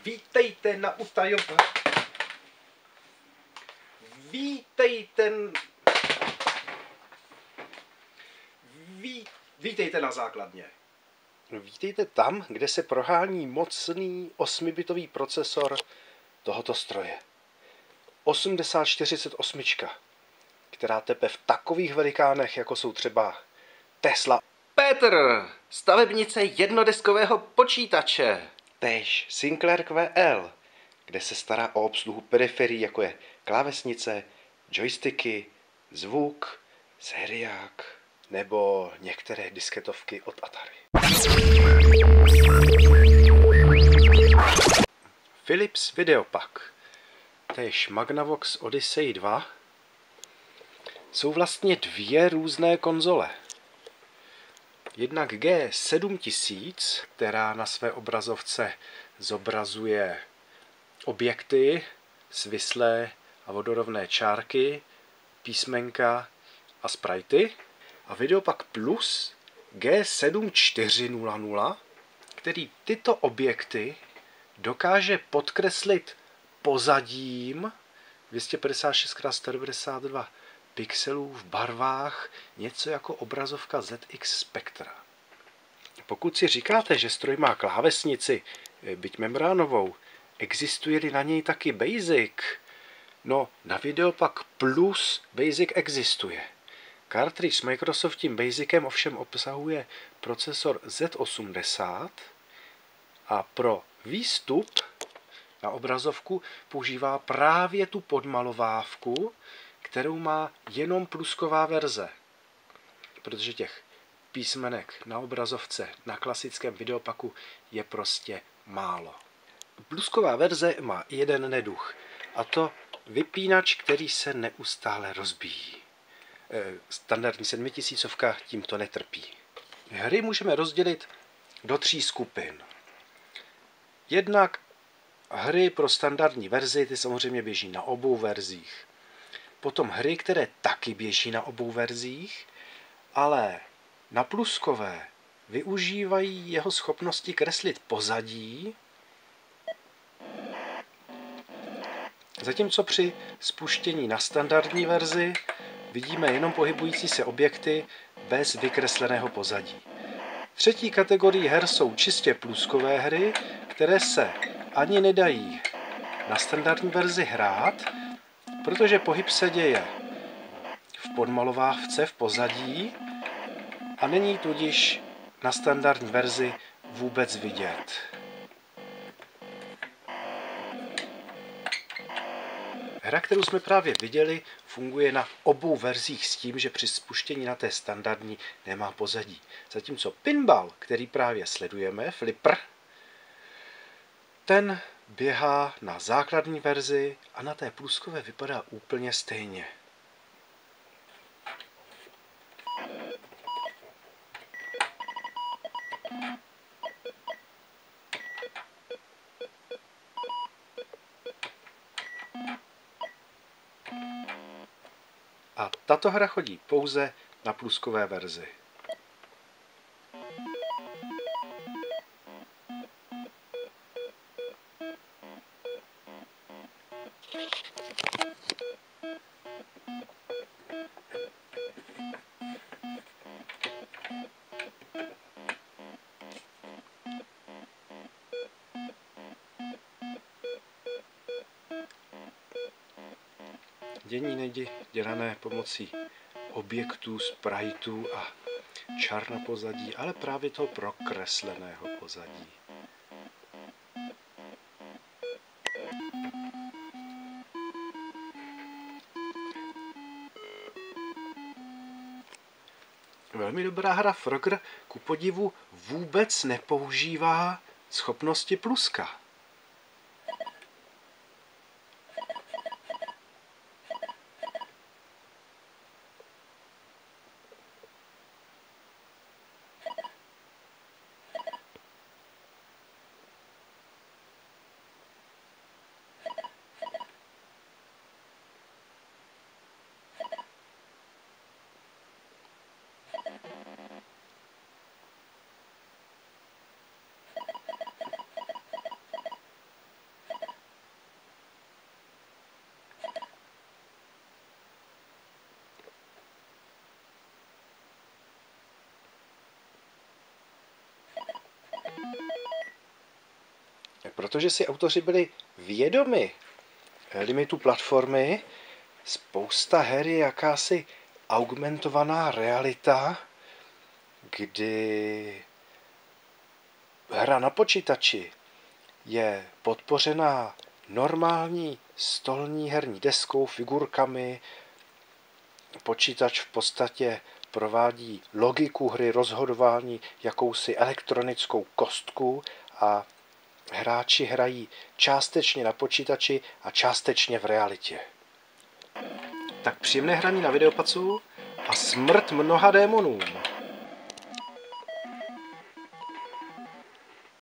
Vítejte na utajování. Vítejte na základně. Vítejte tam, kde se prohání mocný 8-bitový procesor tohoto stroje. 8048, která tepe v takových velikánech, jako jsou třeba Tesla. Petr, stavebnice jednodeskového počítače. Též Sinclair QL, kde se stará o obsluhu periferií, jako je klávesnice, joysticky, zvuk, sériák nebo některé disketovky od Atari. Philips Videopak, též Magnavox Odyssey 2, jsou vlastně dvě různé konzole. Jednak G7000, která na své obrazovce zobrazuje objekty, svislé a vodorovné čárky, písmenka a sprajty. A Videopak Plus G7400, který tyto objekty dokáže podkreslit pozadím 256x192 pixelů v barvách, něco jako obrazovka ZX Spectra. Pokud si říkáte, že stroj má klávesnici, byť membránovou, existuje-li na něj taky BASIC? No, na Videopak Plus BASIC existuje. Cartridge s Microsoftím BASICem ovšem obsahuje procesor Z80 a pro výstup na obrazovku používá právě tu podmalovávku, kterou má jenom plusková verze, protože těch písmenek na obrazovce na klasickém Videopaku je prostě málo. Plusková verze má jeden neduch, a to vypínač, který se neustále rozbíjí. Standardní 7000 tímto netrpí. Hry můžeme rozdělit do 3 skupin. Jednak hry pro standardní verzi, ty samozřejmě běží na obou verzích. Potom hry, které taky běží na obou verzích, ale na pluskové využívají jeho schopnosti kreslit pozadí, zatímco při spuštění na standardní verzi vidíme jenom pohybující se objekty bez vykresleného pozadí. Třetí kategorii her jsou čistě pluskové hry, které se ani nedají na standardní verzi hrát, protože pohyb se děje v podmalovávce v pozadí a není tudíž na standardní verzi vůbec vidět. Hra, kterou jsme právě viděli, funguje na obou verzích s tím, že při spuštění na té standardní nemá pozadí. Zatímco pinball, který právě sledujeme, Flipper, ten běhá na základní verzi a na té pluskové vypadá úplně stejně. A tato hra chodí pouze na pluskové verzi. Dění nejde dělané pomocí objektů, spriteů a čar na pozadí, ale právě toho prokresleného pozadí. Velmi dobrá hra Frogger ku podivu vůbec nepoužívá schopnosti pluska. Protože si autoři byli vědomi limitu platformy, spousta her je jakási augmentovaná realita, kdy hra na počítači je podpořená normální stolní herní deskou, figurkami. Počítač v podstatě provádí logiku hry, rozhodování, jakousi elektronickou kostku a hráči hrají částečně na počítači a částečně v realitě. Tak příjemné hraní na Videopacu a smrt mnoha démonům.